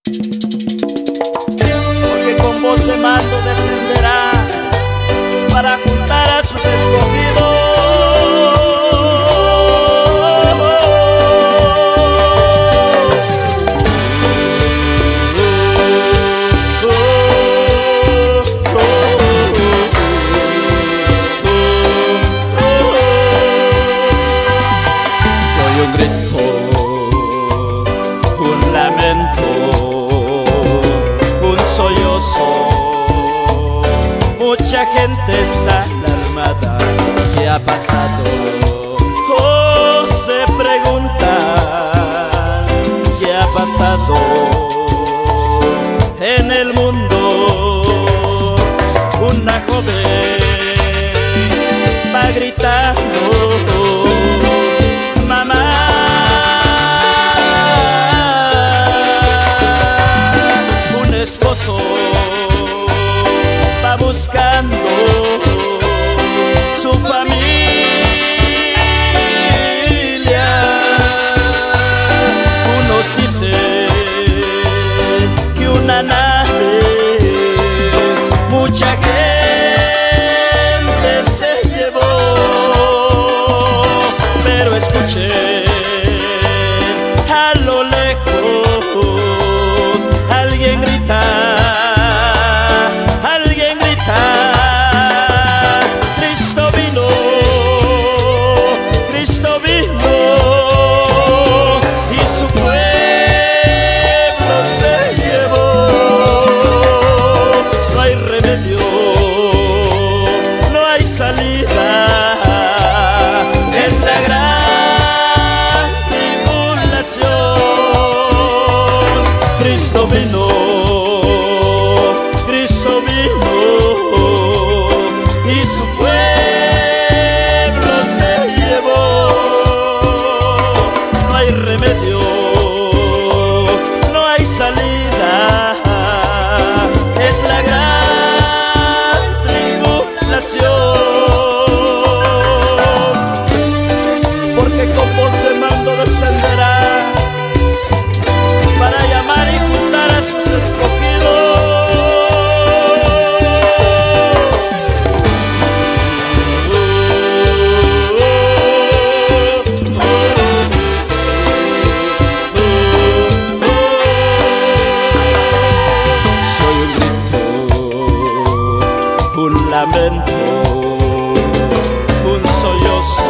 porque con voz de mando descenderá para juntar a sus escogidos. Soy un grito, un lamento, un sollozo. Mucha gente está alarmada. ¿Qué ha pasado? Oh, se preguntan ¿qué ha pasado en el mundo? Una joven va gritando: mamá. Un esposo va buscando su familia. Unos dicen que una nave, mucha gente se llevó, pero escuché a lo lejos alguien grita. Cristo vino, Cristo vino y su pueblo se llevó. No hay remedio, no hay salida, es la gran tribulación, porque con voz de mando descenderá para llamar y juntar a sus escogidos. Soy un grito, un lamento, un sollozo.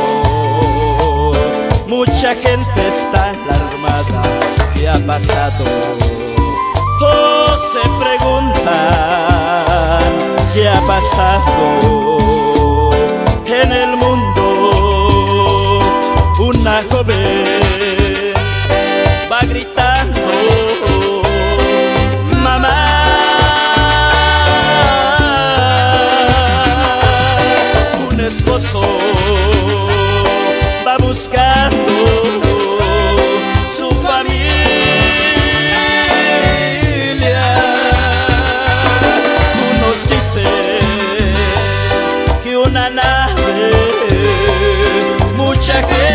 Mucha gente está alarmada. ¿Qué ha pasado? Oh, se preguntan ¿qué ha pasado en el mundo? Una joven va gritando: mamá. Un esposo va buscando su familia. Unos dicen que una nave, mucha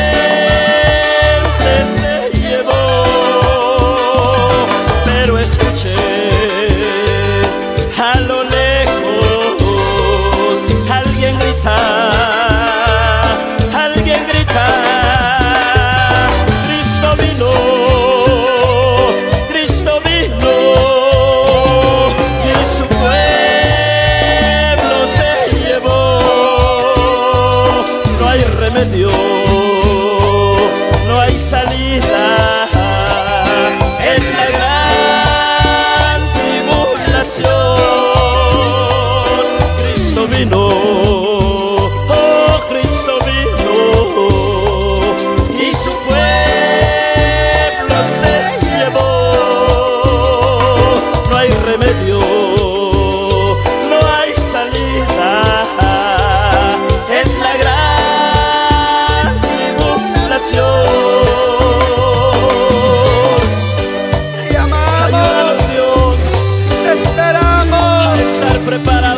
gente se llevó, pero escuché a lo lejos alguien grita. No hay salida, es la gran tribulación. Cristo vino, oh, Cristo vino y su pueblo se llevó. No hay remedio, no hay salida, es la gran ayúdanos, Dios, esperamos estar preparados.